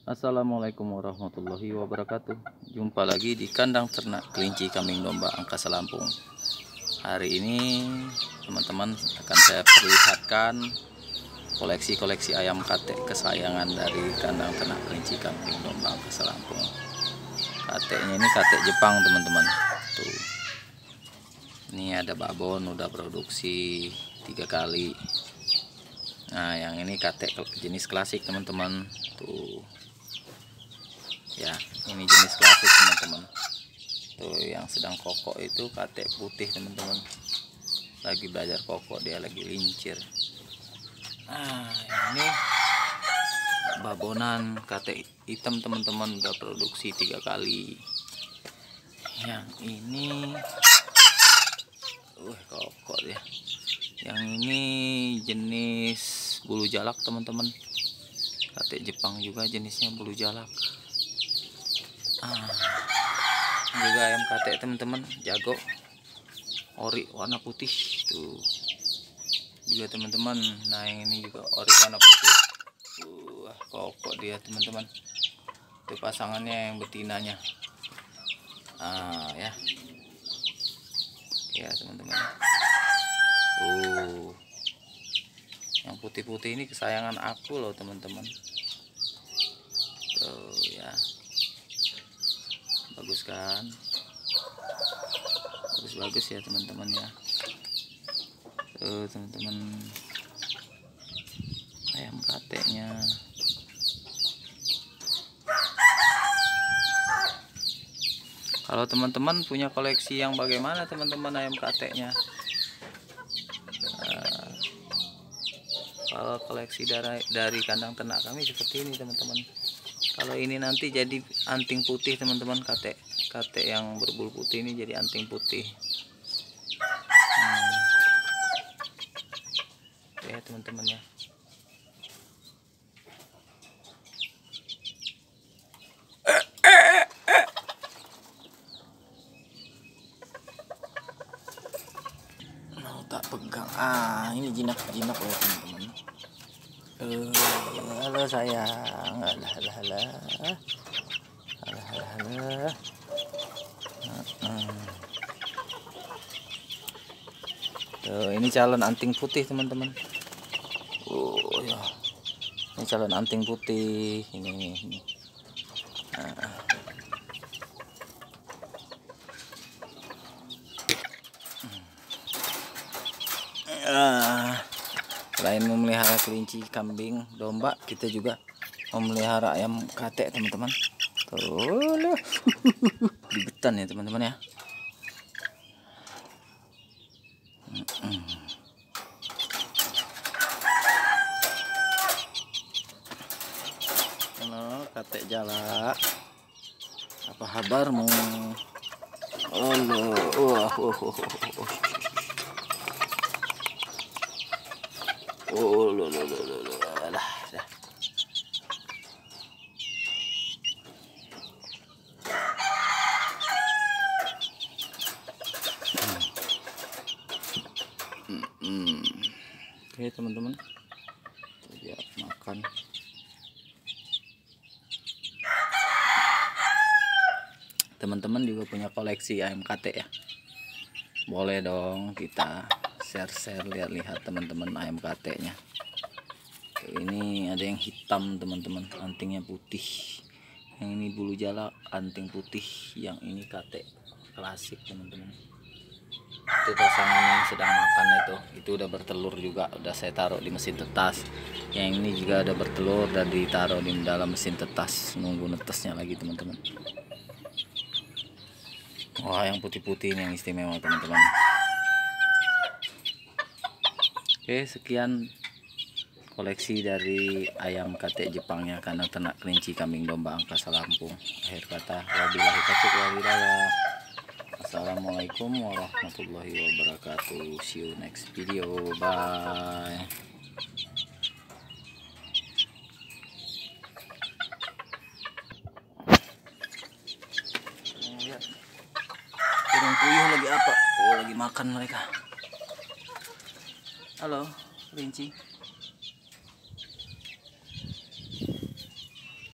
Assalamualaikum warahmatullahi wabarakatuh. Jumpa lagi di kandang ternak kelinci kambing domba Angkasa Lampung. Hari ini teman-teman akan saya perlihatkan koleksi-koleksi ayam katek kesayangan dari kandang ternak kelinci kambing domba Angkasa Lampung. Kateknya ini katek Jepang teman-teman. Tuh. Ini ada babon udah produksi 3 kali. Nah, yang ini katek jenis klasik teman-teman. Tuh. Ya, ini jenis klasik teman-teman. Tuh yang sedang kokok itu katek putih teman-teman. Lagi belajar kokok, dia lagi lincir. Nah, ini babonan katek hitam teman-teman, udah produksi 3 kali. Yang ini kokok ya. Yang ini jenis bulu jalak teman-teman. Katek Jepang juga jenisnya bulu jalak. Juga ayam katek teman-teman, jago ori warna putih tuh juga teman-teman. Nah yang ini juga ori warna putih. Kokok dia teman-teman. Itu pasangannya yang betinanya. Ya teman-teman. Yang putih-putih ini kesayangan aku loh teman-teman. Tuh ya. Bagus kan, bagus ya teman-teman ya. Teman-teman, ayam kateknya. Kalau teman-teman punya koleksi yang bagaimana teman-teman ayam kateknya? Kalau koleksi dari kandang ternak kami seperti ini teman-teman. Kalau ini nanti jadi anting putih teman-teman, katek yang berbulu putih ini jadi anting putih. Ya teman-teman ya. Mau tak pegang. Ini jinak-jinak loh teman-teman. Halo sayang. Alah. Tuh, ini calon anting putih teman-teman. Ya. Ini calon anting putih ini. Selain memelihara kelinci, kambing, domba, kita juga memelihara ayam katek teman-teman. Tuh, ribetan ya teman-teman ya. Halo katek jala, apa kabarmu? Oke teman-teman, lihat makan. Teman-teman juga punya koleksi ayam katek ya? Boleh dong kita share lihat teman-teman ayam kateknya. Ini ada yang hitam teman-teman, antingnya putih. Yang ini bulu jalak, anting putih. Yang ini katek klasik teman-teman. Itu pasangan yang sedang makan itu udah bertelur juga, udah saya taruh di mesin tetas. Yang ini juga udah bertelur dan ditaruh di dalam mesin tetas, nunggu netesnya lagi teman-teman. Wah yang putih-putih ini yang istimewa teman-teman. Oke, sekian koleksi dari ayam katek Jepangnya kandang ternak kelinci kambing domba Angkasa Lampung. Akhir kata, wabillahi taufiq wal hidayah. Assalamualaikum warahmatullahi wabarakatuh. See you next video. Bye. Lihat, burung puyuh lagi apa? Lagi makan mereka. Halo, kelinci.